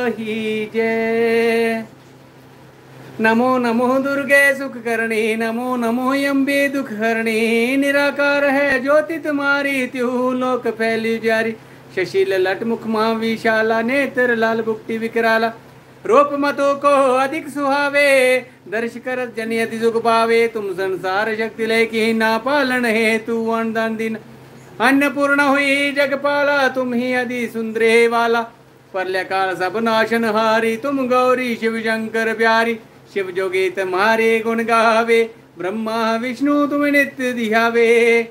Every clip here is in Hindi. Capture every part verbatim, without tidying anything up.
ही जय। नमो नमो दुर्गे सुख करणी, नमो नमो अम्बे दुख हरणी। निराकार है ज्योति तुम्हारी, त्यू लोक फैली जारी। शशील लट मुख मां विशाला, नेत्र लाल भुक्ति विकराला। रूप मतो को अधिक सुहावे, दर्श कर जन अति सुख पावे। तुम संसार शक्ति लय की ना पालन है, तू वरदान दिन अन्नपूर्ण हुई जगपाला। तुम ही अति सुंदरे वाला, प्रलय काल सब नाशन हारी। तुम गौरी शिव शंकर प्यारी, शिव जोगी तुम्हारे गुण गावे। ब्रह्मा विष्णु तुम नित्य धियावे।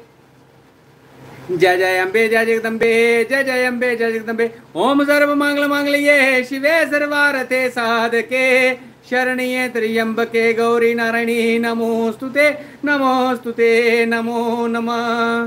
जय जय अम्बे जय जगदम्बे, जय जय अम्बे जय जगदम्बे। ओम सर्व मंगल मंगल्ये शिवे सर्वार्थे साधके, शरण्ये त्र्यंबके गौरी नारायणी नमोस्तुते नमोस्तुते नमो नमः।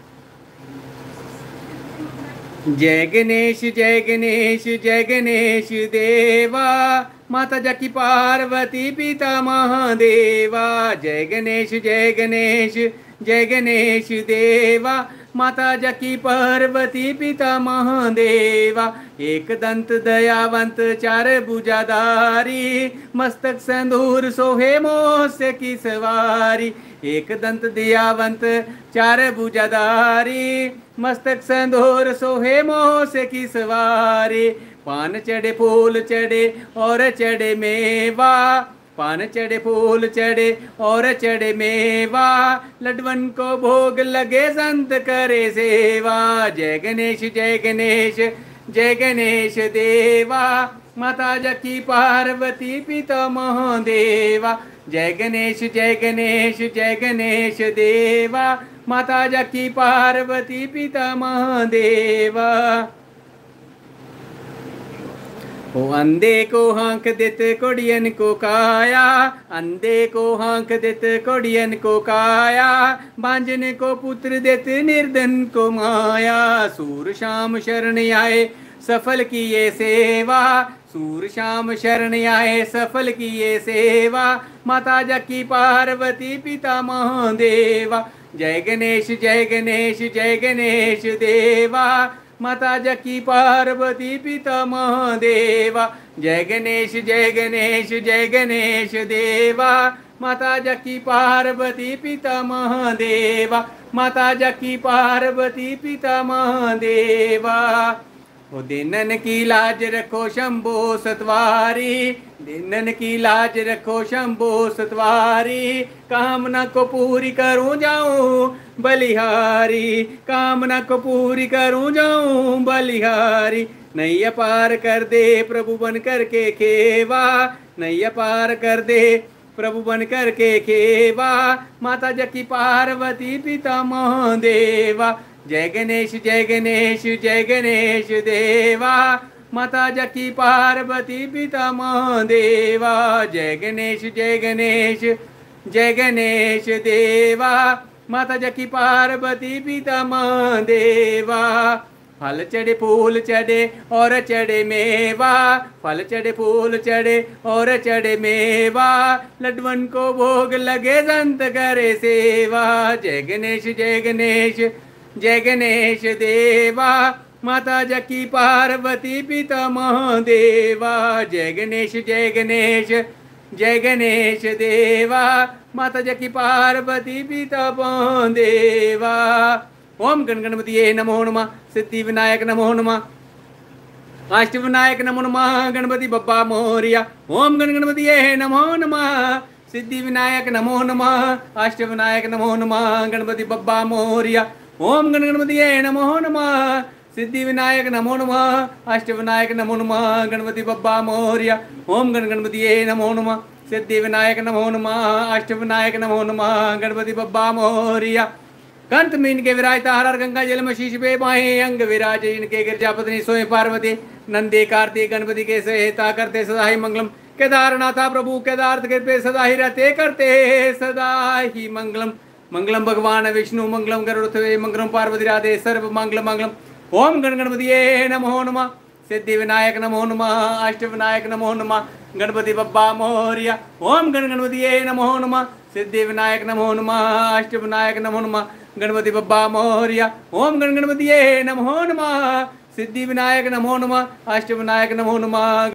जय गणेश जय गणेश जय गणेश देवा, माता जकी पार्वती पिता महादेवा। जय गणेश जय गणेश जय गणेश देवा, माता जकी पार्वती पिता महादेवा। एक दंत दयावंत चार भुजाधारी, मस्तक संदूर सोहे मोस्य की सवारी। एक दंत दयावंत चार भुजाधारी, मस्तक संदूर सोहे मोस्य की सवारी। पान चढ़े फूल चढ़े और चढ़े मेवा, पान चढ़े फूल चढ़े और चढ़े मेवा। लड्डवन को भोग लगे संत करे सेवा। जय गणेश जय गणेश जय गणेश देवा, माता जकी पार्वती पिता महादेवा। जय गणेश जय गणेश जय गणेश देवा, माता जकी पार्वती पिता महादेवा। ओ अंधे को हाँक देत कोड़ियन को काया, अंधे को हाँक देत कोड़ियन को काया। बांझन को पुत्र देत निर्धन को माया। सूर शाम शरण आए सफल किए सेवा, सूर शाम शरण आए सफल किए सेवा। माता जकी पार्वती पिता महादेवा। जय गणेश जय गणेश जय गणेश देवा, माता जकी पार्वती पिता महादेवा। जय गणेश जय गणेश जय गणेश देवा, माता जकी पार्वती पिता महादेवा। माता जकी पार्वती पिता महादेवा। ओ दिनन की लाज रखो शंभो सतवारी, दिनन की लाज रखो शंभो सतवारी। कामना को पूरी करूं जाऊं बलिहारी, कामना को पूरी करूं जाऊं बलिहारी। नैया पार कर दे प्रभु बन करके खेवा, नैया पार कर दे प्रभु बन करके खेवा। माता जकी पार्वती पिता महादेवा। जय गणेश जय गणेश जय गणेश देवा, माता जकी पार्वती पिता महादेवा। जय गणेश जय गणेश जय गणेश देवा, माता जकी पार्वती पिता महादेवा। फल चढ़े फूल चढ़े और चढ़े मेवा, फल चढ़े फूल चढ़े और चढ़े मेवा। लड्डवन को भोग लगे संत करे सेवा। जय गणेश जय गणेश जय गणेश देवा, माता जकी पार्वती पिता महादेवा। जय गणेश जय गणेश जय गणेश देवा, माता जकी पार्वती पिता महादेवा। ओम गण गणपतिये नमो नमः, सिद्धि विनायक नमो नमः, अष्ट विनायक नमो नमः, गणपति बप्पा मोरिया। ओम गण गणपतिये नमो नमः, सिद्धि विनायक नमो नमः, अष्ट विनायक नमो नमः, गणपति बप्पा मोरिया। ओम गण गणपतिये नमो नमः, सिद्धि विनायक नमो नमः, अष्ट विनायक नमो नमः, गणपति बप्पा मोरिया। ओम गण गणपतिये नमो नमः, सिद्धि विनायक नमो नमः, अष्ट विनायक नमो नमः, गणपति बप्पा मोरिया। कंठ में इनके विराजता हर हर गंगा जल में शीश पे बाहें अंग विराज। इनके गिरजापत्नी सोए पार्वती, नंदे कार्तिक गणपति के सहायता करते सदा ही मंगलम। केदारनाथा प्रभु केदार कृपे सदा ही रहते करते सदा ही मंगलम। मंगलम भगवान विष्णु मंगलम गरुड़ध्वज मंगलम पार्वती राधे सर्व मंगल मंगलम। ओम गण गणपतिये नमो नमः, सिद्धि विनायक नमो नमः, अष्ट विनायक नमो नमः, गणपति बप्पा मोरिया। ओम गण गणपतिये नमो नमः, सिद्धि विनायक नमो नमः, अष्ट विनायक नमो नमः, गणपति बप्पा मोरिया। ओम गण गणपतिये नमो नमः, सिद्धि विनायक नमो नमः, अष्ट विनायक नमो नमः।